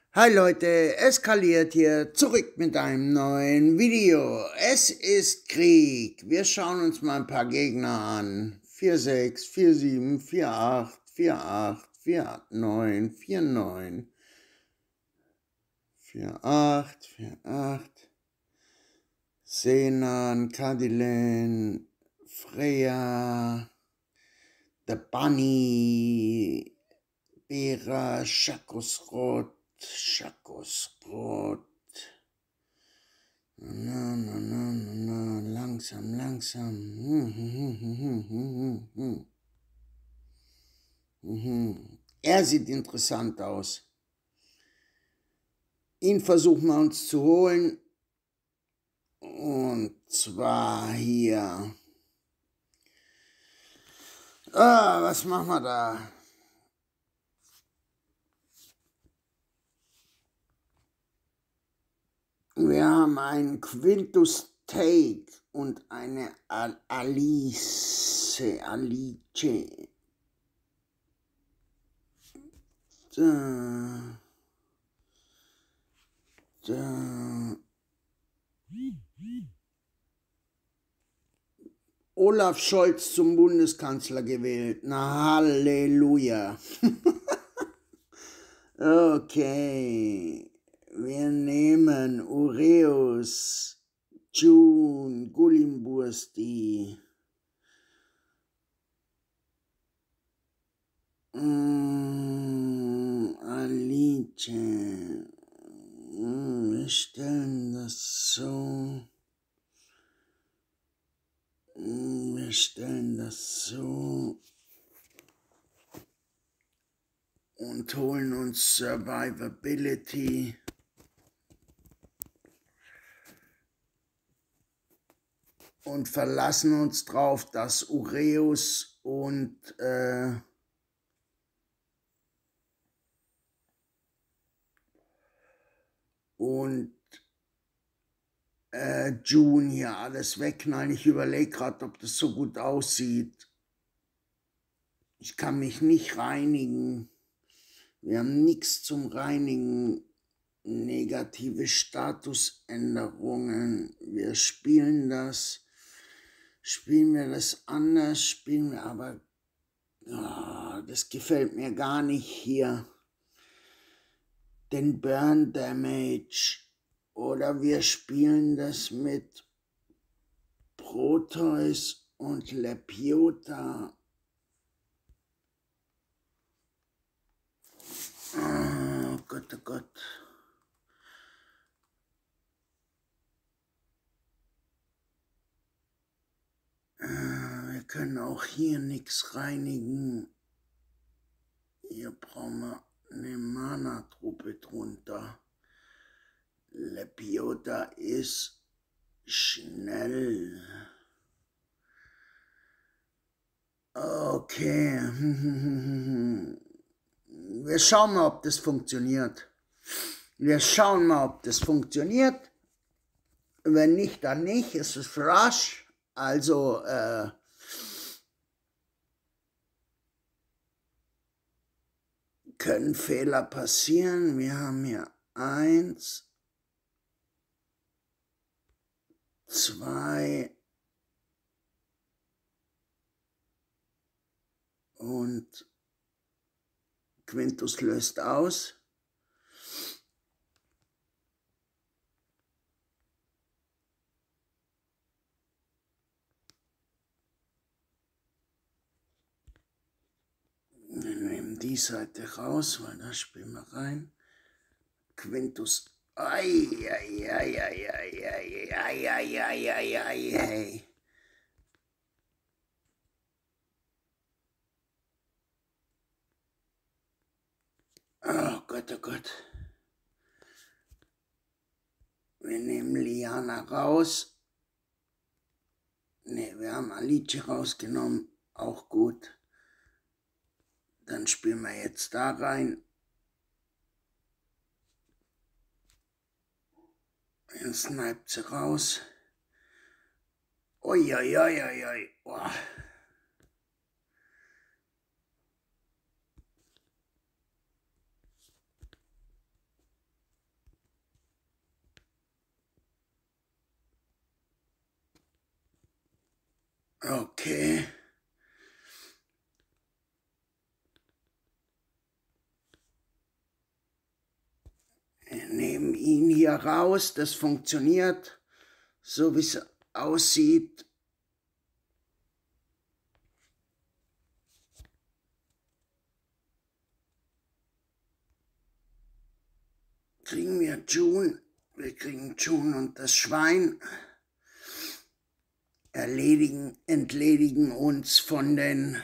Hi Leute, eskaliert hier, zurück mit einem neuen Video. Es ist Krieg. Wir schauen uns mal ein paar Gegner an. 4-6, 4-7, 4-8, 4-8, 4-9, 4-9, 4-8, 4-8. Senan, Kadilen, Freya, The Bunny, Bera, Schakosrot, Schakosbrot. Na, langsam, langsam. Er sieht interessant aus. Ihn versuchen wir uns zu holen. Und zwar hier. Was machen wir da? Wir haben einen Quintus Take und eine Alice. Olaf Scholz zum Bundeskanzler gewählt. Na, Halleluja. Okay. Wir nehmen Ureus, June, Gullimbursti. Alice. Wir stellen das so. Und holen uns Survivability. Und verlassen uns drauf, dass Ureus und June hier alles wegknallen. Ich überlege gerade, ob das so gut aussieht. Ich kann mich nicht reinigen. Wir haben nichts zum Reinigen. Negative Statusänderungen. Wir spielen das. Spielen wir das anders? Spielen wir aber... Oh, das gefällt mir gar nicht hier. Den Burn Damage. Oder wir spielen das mit Proteus und Lepiota. Oh Gott, oh Gott. Wir können auch hier nichts reinigen. Hier brauchen wir eine Mana-Truppe drunter. Lepiota ist schnell. Okay. Wir schauen mal, ob das funktioniert. Wenn nicht, dann nicht. Es ist Rush. Also, können Fehler passieren. Wir haben hier 1, 2 und Quintus löst aus. Wir nehmen die Seite raus, weil da spielen wir rein. Quintus. Ei. Oh Gott, oh Gott. Wir nehmen Liana raus. Ne, wir haben Alice rausgenommen. Auch gut. Dann spielen wir jetzt da rein. Er sniped sie raus. Oi. Oh. Okay. Wir nehmen ihn hier raus, das funktioniert, so wie es aussieht. Kriegen wir June, kriegen June und das Schwein, entledigen uns von den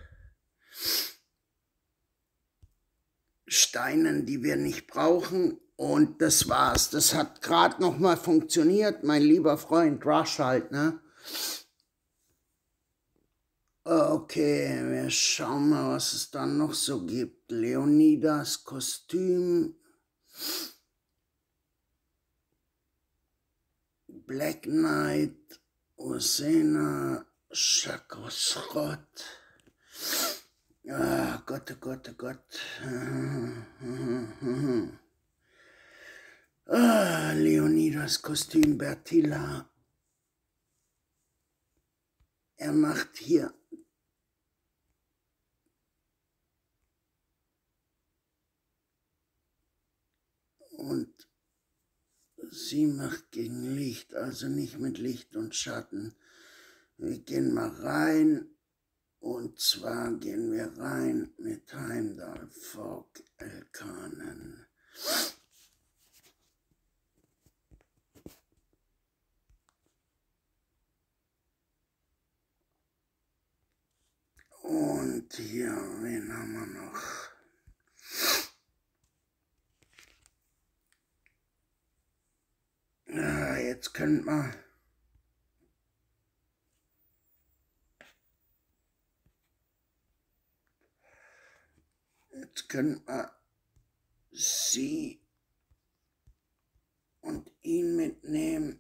Steinen, die wir nicht brauchen. Und das war's. Das hat gerade noch mal funktioniert, mein lieber Freund Rush halt, ne? Okay, wir schauen mal, was es dann noch so gibt. Leonidas Kostüm. Black Knight. Ursena. Chakosrot. Ah, Gott, oh Gott, oh Gott. Ah, Leonidas Kostüm, Bertilla. Er macht hier und sie macht gegen Licht, also nicht mit Licht und Schatten. Wir gehen mal rein, und zwar gehen wir rein mit Heimdall, Folk, Elkanen. Und hier, wen haben wir noch? Ja, jetzt könnte man sie und ihn mitnehmen.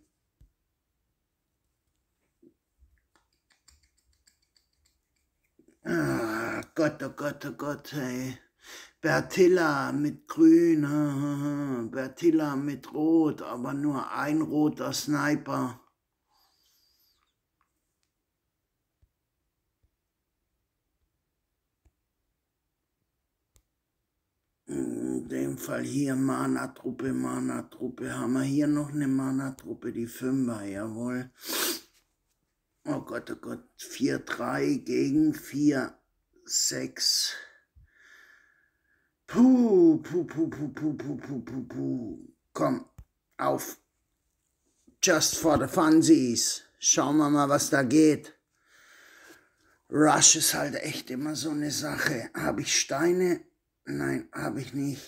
Ah, Gott, oh Gott, oh Gott, hey. Bertilla mit Grün, Bertilla mit Rot, aber nur ein roter Sniper. In dem Fall hier Mana-Truppe, Mana-Truppe. Haben wir hier noch eine Mana-Truppe, die 5er, jawohl. Oh Gott, 4-3 gegen 4-6. Puh. Komm, auf. Just for the funsies. Schauen wir mal, was da geht. Rush ist halt echt immer so eine Sache. Habe ich Steine? Nein, habe ich nicht.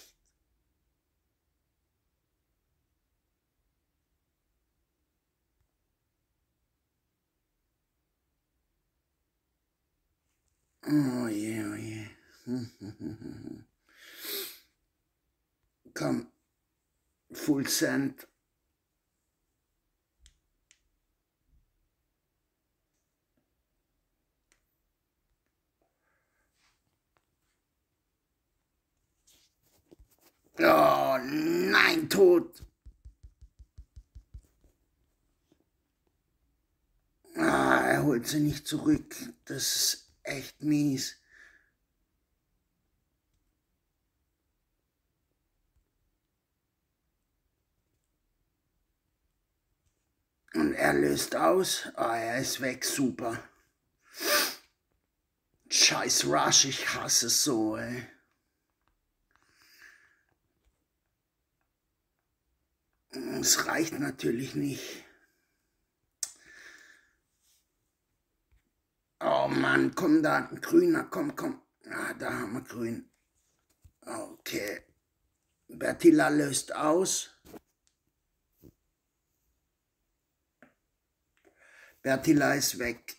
Oh je, oh je. Komm, Full Send. Oh nein, tot. Ah, er holt sie nicht zurück. Das ist echt mies. Und er löst aus. Ah, er ist weg, super. Scheiß Rush, ich hasse es so, ey. Es reicht natürlich nicht. Oh Mann, komm da, ein Grüner, komm. Ah, da haben wir Grün. Okay. Bertilla löst aus. Bertilla ist weg.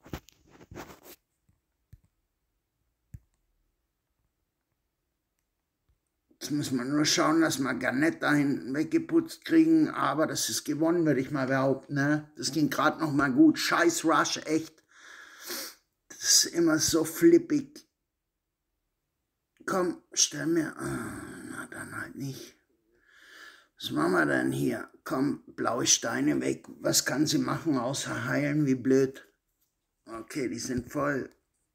Jetzt muss man nur schauen, dass wir Garnett da hinten weggeputzt kriegen, aber das ist gewonnen, würde ich mal behaupten. Ne? Das ging gerade noch mal gut. Scheiß Rush, echt. Das ist immer so flippig. Komm, stell mir... na, dann halt nicht. Was machen wir denn hier? Komm, blaue Steine weg. Was kann sie machen, außer heilen? Wie blöd. Okay, die sind voll.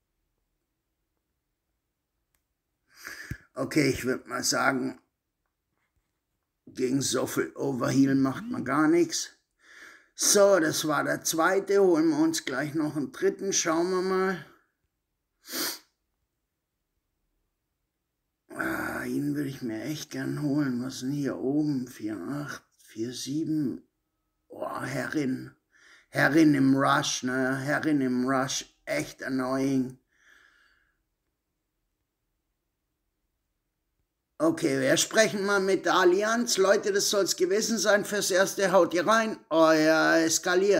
Okay, ich würde mal sagen, gegen so viel Overheal macht man gar nichts. So, das war der zweite. Holen wir uns gleich noch einen dritten. Schauen wir mal. Ihn würde ich mir echt gern holen. Was ist denn hier oben? 4,8, 4,7. Oh, Herrin. Herrin im Rush, ne? Herrin im Rush. Echt annoying. Okay, wir sprechen mal mit der Allianz. Leute, das soll es gewesen sein fürs Erste. Haut ihr rein. Euer Eskaliert.